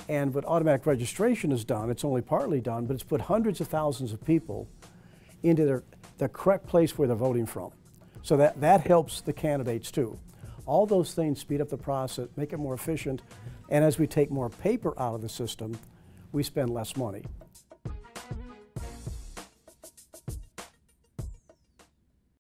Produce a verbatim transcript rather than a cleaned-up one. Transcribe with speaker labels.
Speaker 1: And what automatic registration has done, it's only partly done, but it's put hundreds of thousands of people into their, the correct place where they're voting from. So that, that helps the candidates too. All those things speed up the process, make it more efficient, and as we take more paper out of the system, we spend less money.